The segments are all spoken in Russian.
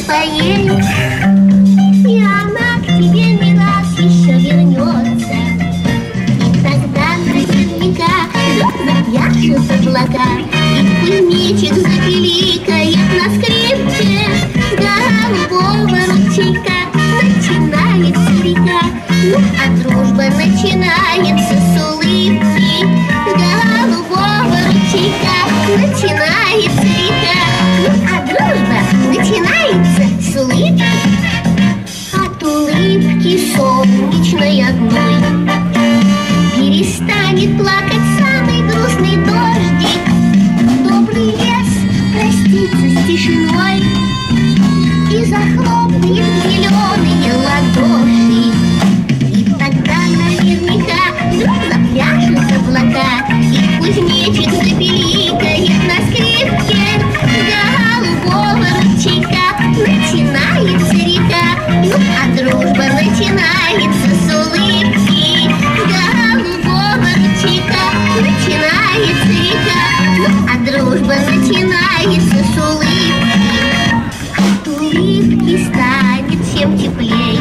поедешь, и она к тебе не раз еще вернется. И тогда наверняка запляшут облака, и кузнечик запиликает на скрипке. С голубого ручейка начинается река, ну а дружба начинается с улыбки. С голубого ручейка начинается река, ну а дружба начинается с улыбки. От улыбки солнечной одной перестанет плакать самый грустный дождик. Добрый лес простится с тишиной и захлопнет зеленые ладоши. И тогда наверняка запляшут облака, и кузнечик запиликает на скрипке. С голубого ручейка начинается река, ну а дружба начинается с улыбки. С голубого ручейка начинается река, ну а дружба начинается с улыбки. От улыбки станет всем теплей.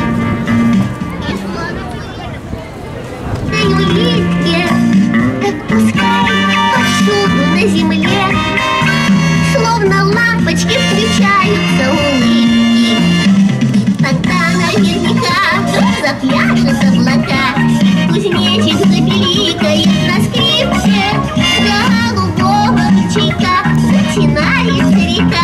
И улыбки, так пускай повсюду на земле словно лампочки включаются улыбки. И тогда наверняка запляшут облака, и кузнечик запиликает на скрипке. С голубого ручейка начинается река,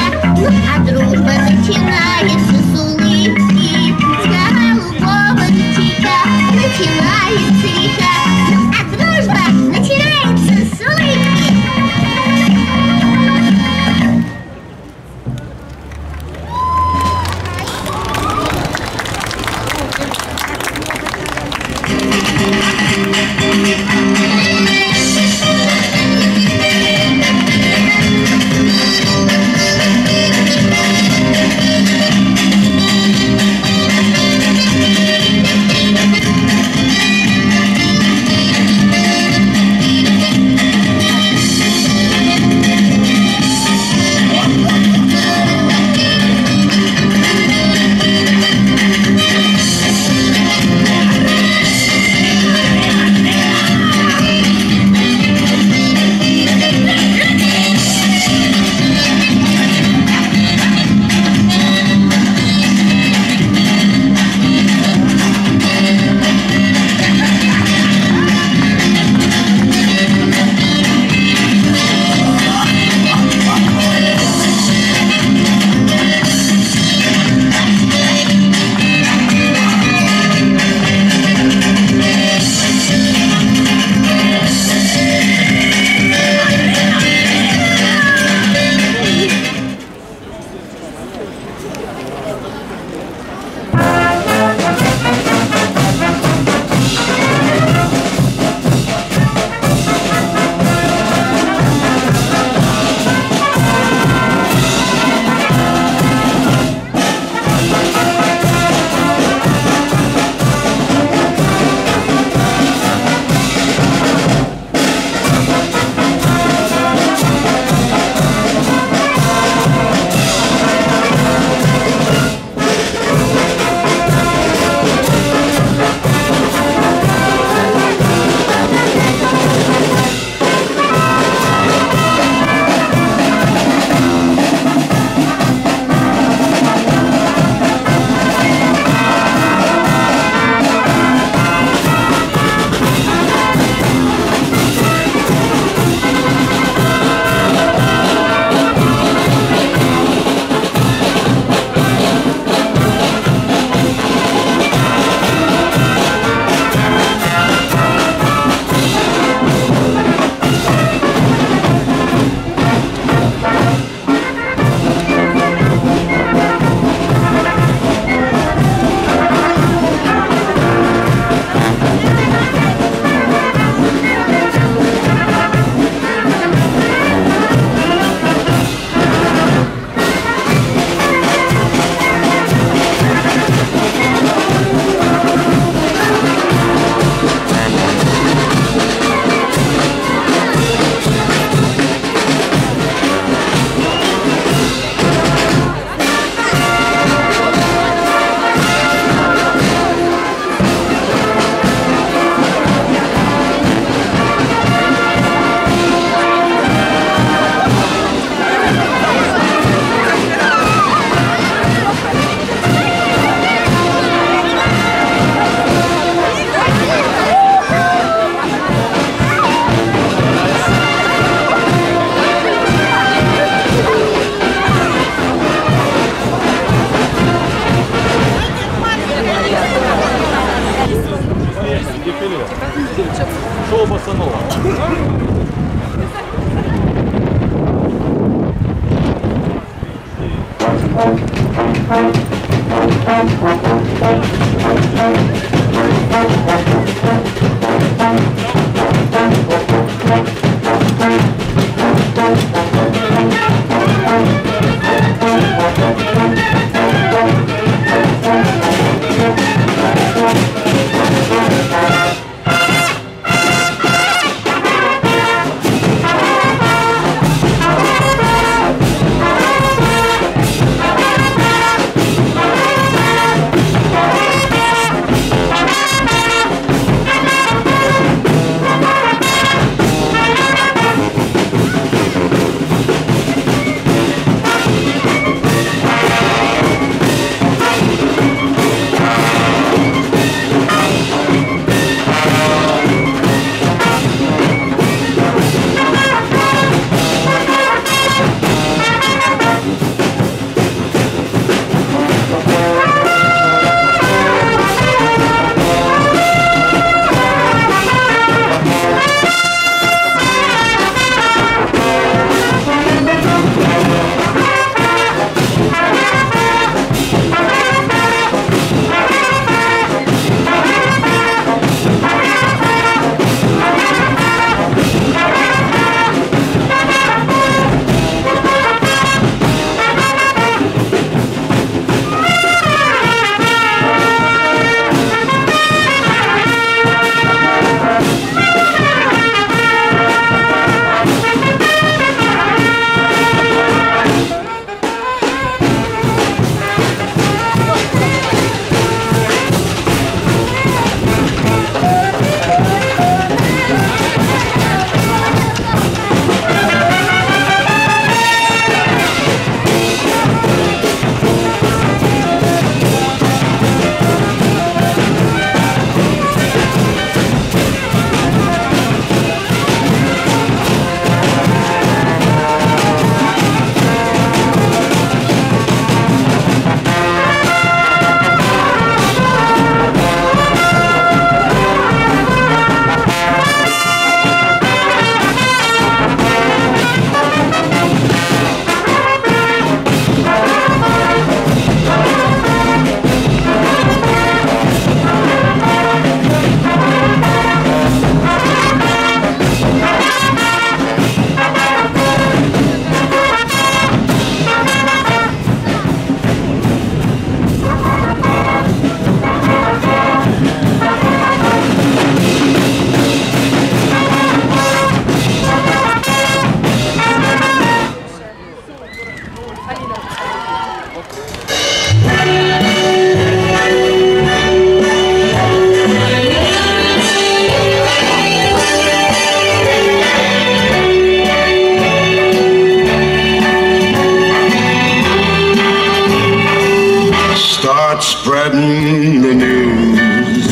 spreading the news.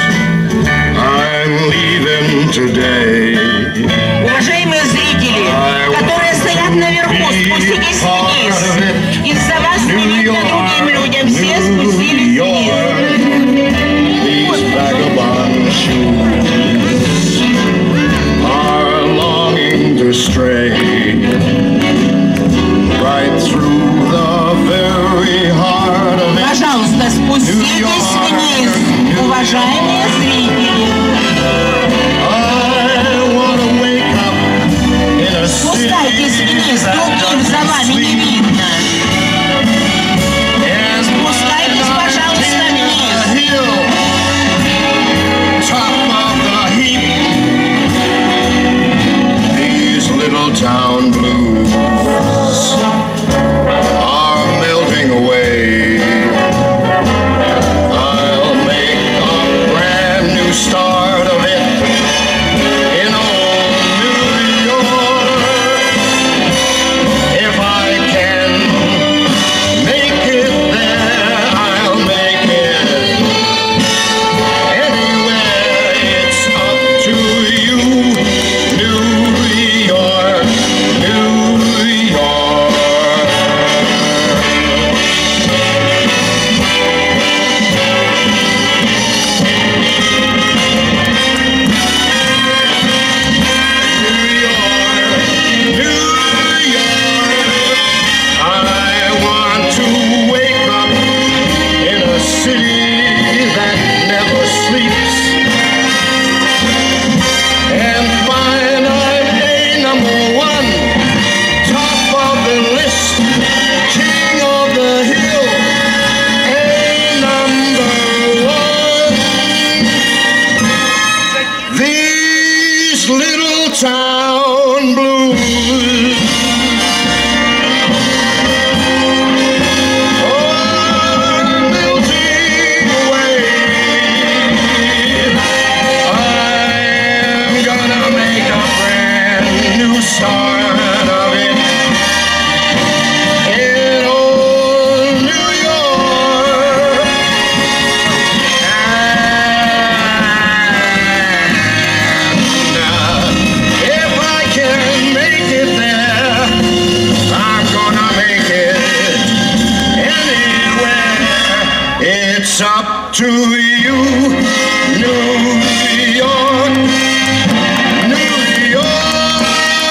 I'm leaving today. Уважаемые зрители, которые стоят наверху, спуститесь вниз. Из-за вас не видно другим людям. Все спустились вниз. These vagabond shoes are longing to stray right through the very heart of it. Пожалуйста, спуститесь вниз, уважаемые зрители. Спускайтесь вниз, другим за вами не видно. Спускайтесь, пожалуйста, вниз. These little town blues are melting away. I'll make a brand new start of it in old New York. If I can make it there, I'll make it anywhere. It's up to you, New York, New to you, New York, New York,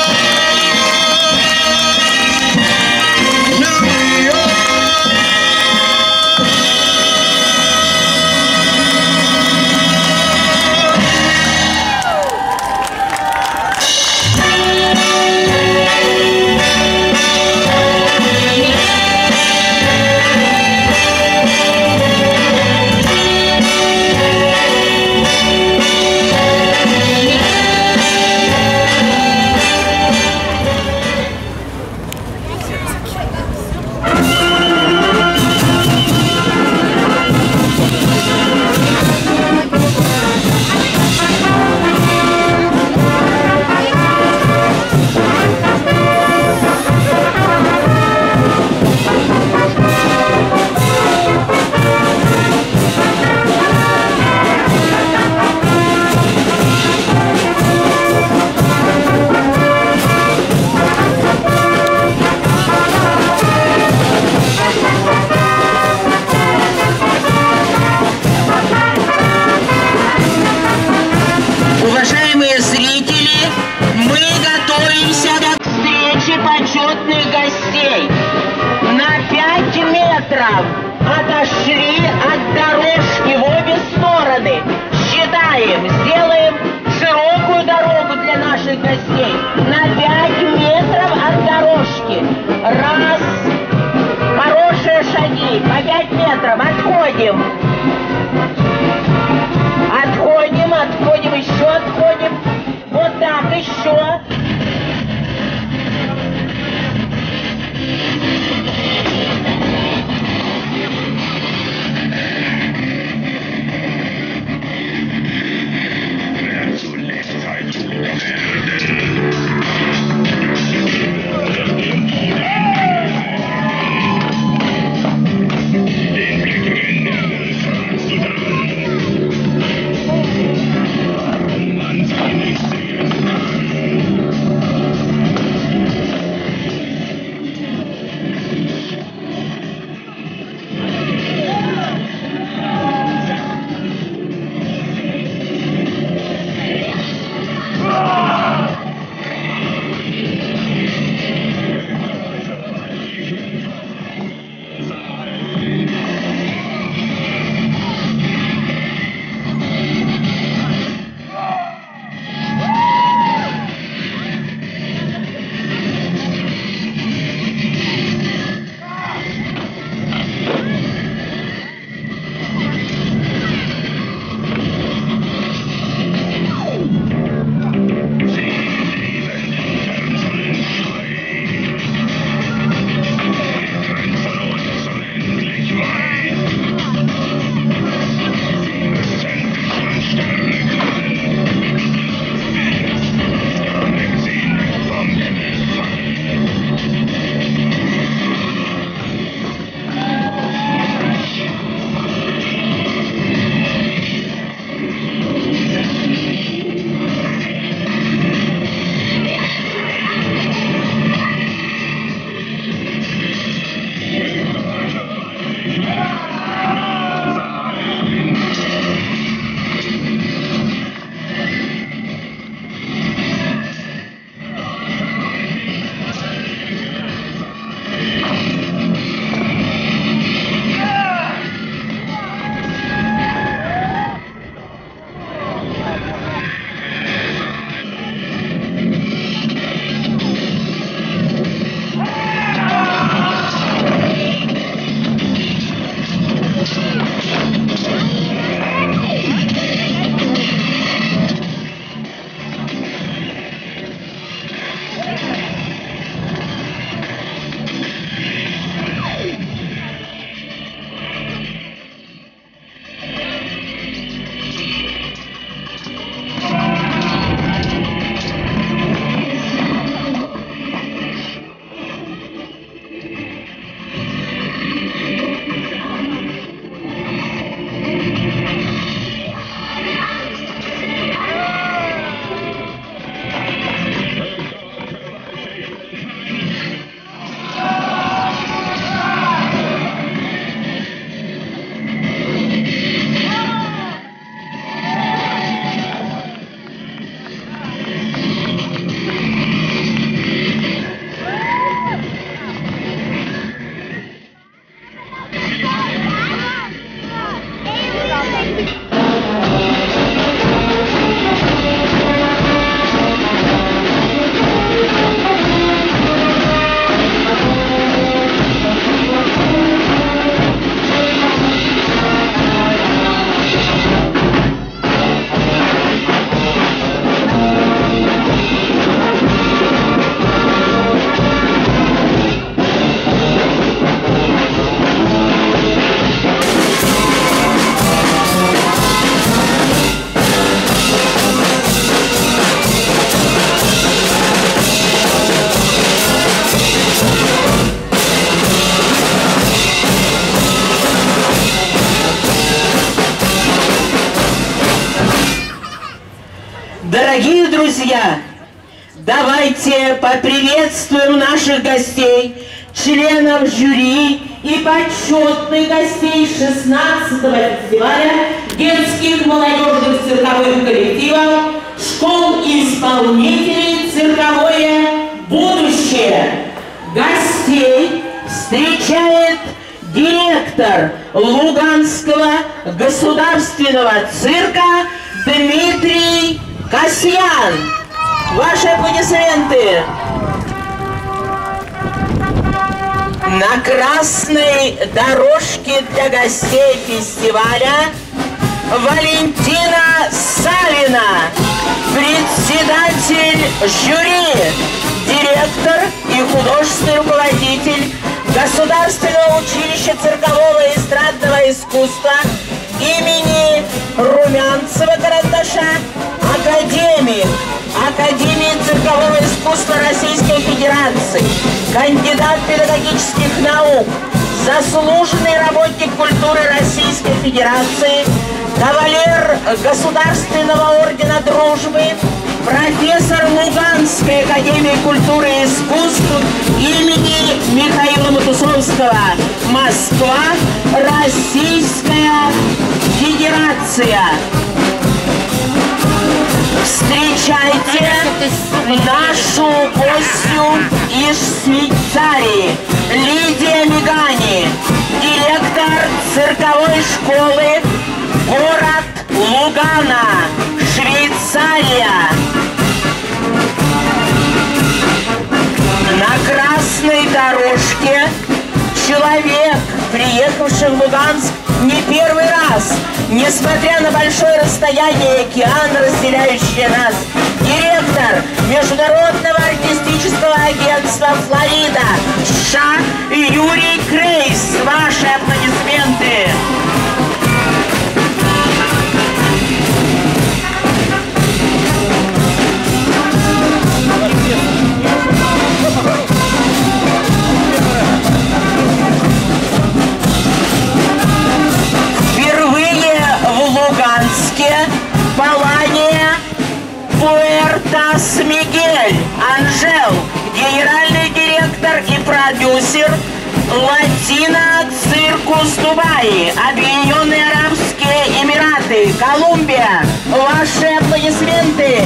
New York. Уважаемые зрители, мы готовимся к встрече почетных гостей. На 5 метров отошли от дорожки в обе стороны. Считаем, сделаем широкую дорогу для наших гостей. На 5 метров от дорожки. Раз. Хорошие шаги. По 5 метров. Отходим. Отходим, отходим, еще отходим. Вот так, еще. друзья, давайте поприветствуем наших гостей, членов жюри и почетных гостей 16-го фестиваля детских молодежных цирковых коллективов школ-исполнителей «Цирковое будущее». Гостей встречает директор Луганского государственного цирка Дмитрий Касьян. Ваши аплодисменты. На красной дорожке для гостей фестиваля Валентина Савина, председатель жюри, директор и художественный руководитель Государственного училища циркового и эстрадного искусства имени Румянцева-Карандаша, академик Академии циркового искусства Российской Федерации, кандидат педагогических наук, заслуженный работник культуры Российской Федерации, кавалер Государственного ордена Дружбы, профессор Луганской академии культуры и искусств имени Михаила Матусовского, Москва, Российская Федерация. Встречайте нашу гостью из Швейцарии, Лидия Мигани, директор цирковой школы, город Лугана, Швейцария. На красной дорожке человек, приехавший в Луганск не первый раз, несмотря на большое расстояние океан, разделяющее нас, директор Международного артистического агентства «Флорида» США Юрий Крейс. Ваши аплодисменты. Палания Пуэртос-Мигель Анжел, генеральный директор и продюсер Латино Циркус Дубай, Объединенные Арабские Эмираты, Колумбия. Ваши аплодисменты.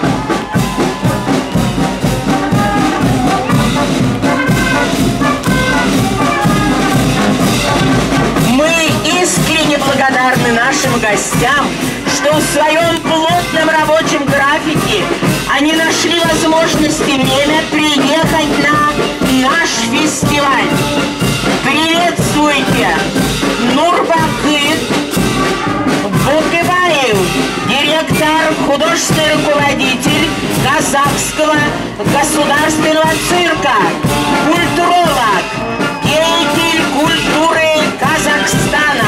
Мы искренне благодарны нашим гостям, что в своем плотном рабочем графике они нашли возможность и время приехать на наш фестиваль. Приветствуйте Нурбакыт Букыбаев, директор, художественный руководитель Казахского государственного цирка, культуролог, деятель культуры Казахстана.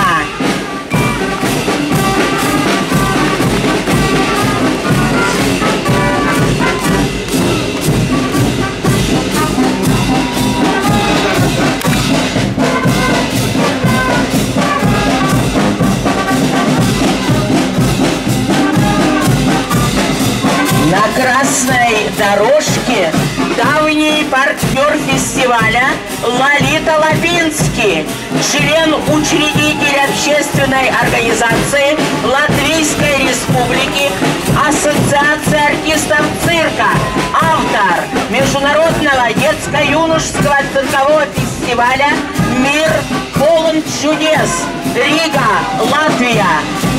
На красной дорожке давний партнер фестиваля Лолита Лапинский, член-учредитель общественной организации Латвийской Республики, Ассоциация артистов цирка, автор Международного детско-юношеского циркового фестиваля «Мир полон чудес», Рига, Латвия.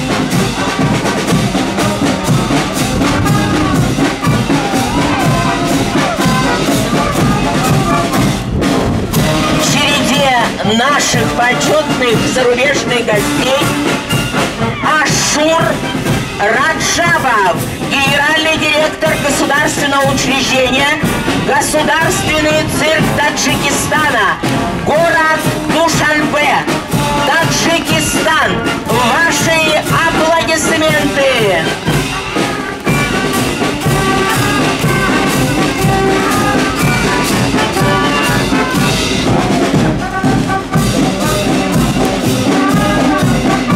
Наших почетных зарубежных гостей Ашур Раджабов, генеральный директор государственного учреждения Государственный цирк Таджикистана, город Душанбе, Таджикистан. Ваши аплодисменты.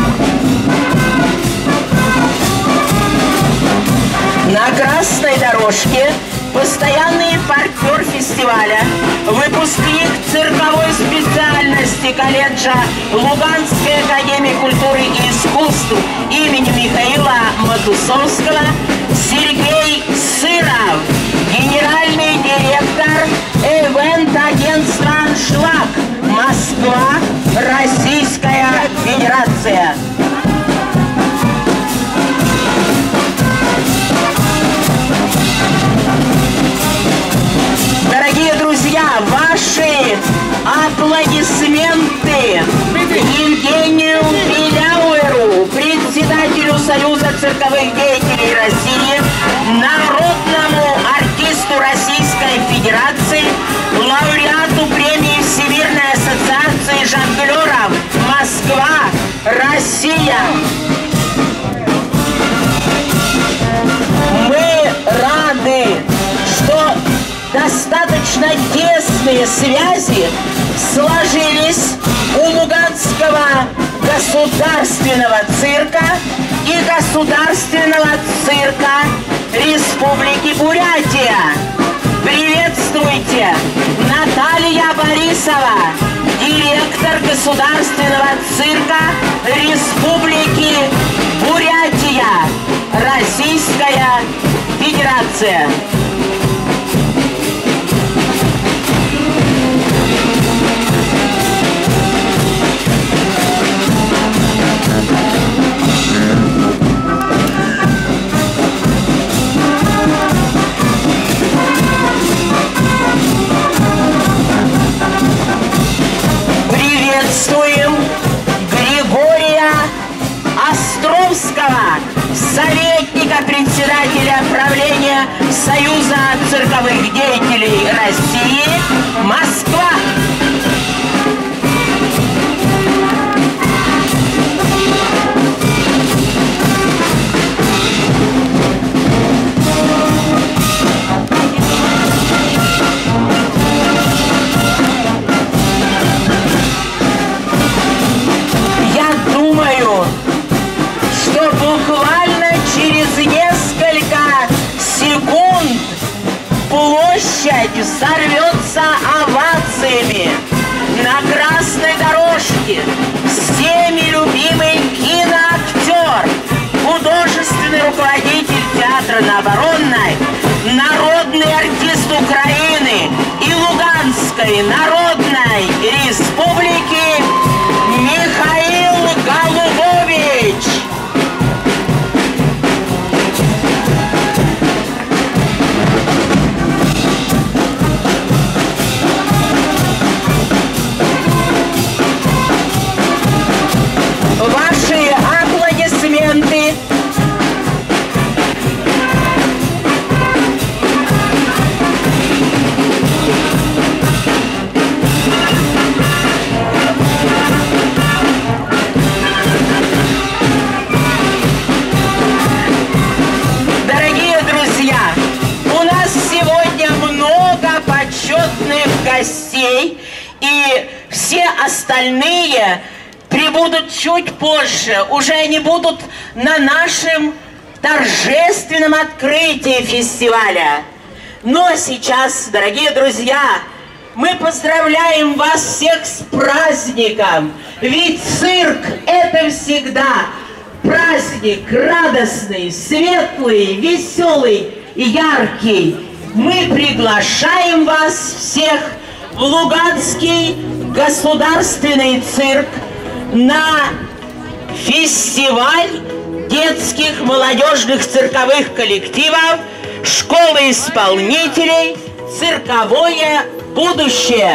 На красной дорожке Матрешки, постоянный партнер фестиваля, выпускник цирковой специальности колледжа Луганской академии культуры и искусств имени Михаила Матусовского Сергей Сыров, генеральный директор ивент-агентства «Аншлаг», Москва, Российская Федерация. Дорогие друзья, ваши аплодисменты Евгению Беляуэру, председателю Союза цирковых деятелей России, народному артисту Российской Федерации, лауреату премии Всемирной ассоциации жонглеров Москва, Россия. Мы рады, что достаточно тесные связи сложились у Луганского государственного цирка и государственного цирка Республики Бурятия. Приветствуйте, Наталья Борисова, директор государственного цирка Республики Бурятия, Российская Федерация. Приветствуем Григория Островского, советника председателя правления Союза цирковых деятелей России, Москва. Площадь взорвется овациями. На красной дорожке всеми любимый киноактер, художественный руководитель театра на Оборонной, народный артист Украины и Луганской Народной Республики Михаил Голубович. Ваши аплодисменты. Дорогие друзья, у нас сегодня много почетных гостей, и все остальные прибудут чуть позже. Уже они будут на нашем торжественном открытии фестиваля. Но сейчас, дорогие друзья, мы поздравляем вас всех с праздником. Ведь цирк – это всегда праздник радостный, светлый, веселый и яркий. Мы приглашаем вас всех в Луганский государственный цирк на фестиваль детских молодежных цирковых коллективов Школы исполнителей «Цирковое будущее».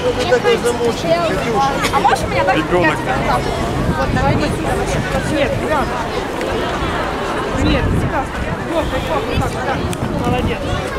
ты такой замученный, Катюша? А можешь меня так? Ребенок. Вот, давай иди сюда вообще. Нет, ребят. Нет, сюда. Вот, так. Молодец.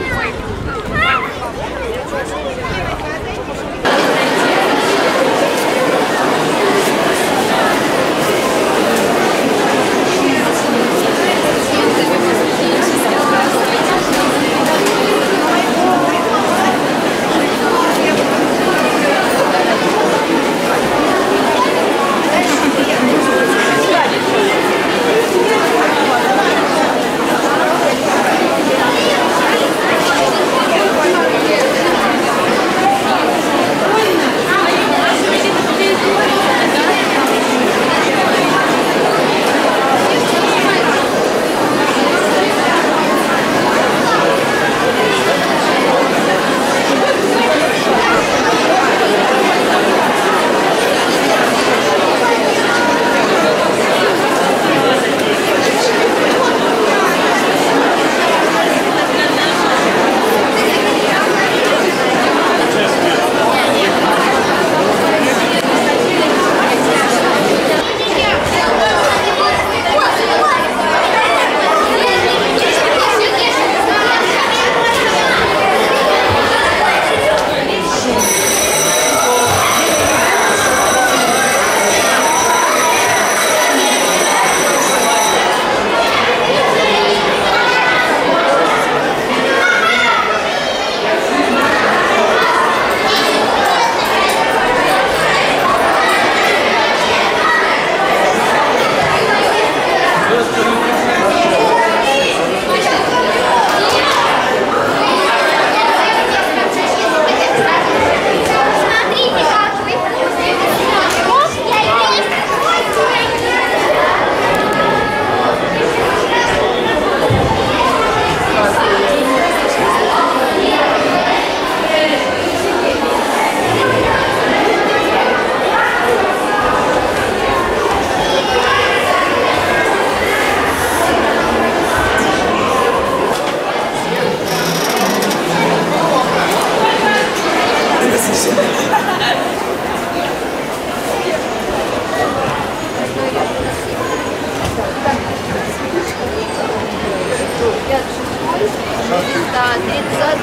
Да, 30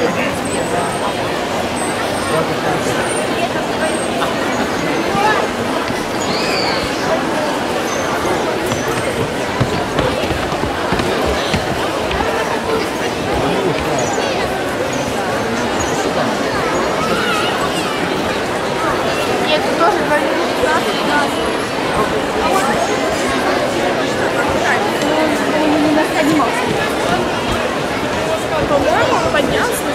Нет, тоже 15. По-моему, поднялся.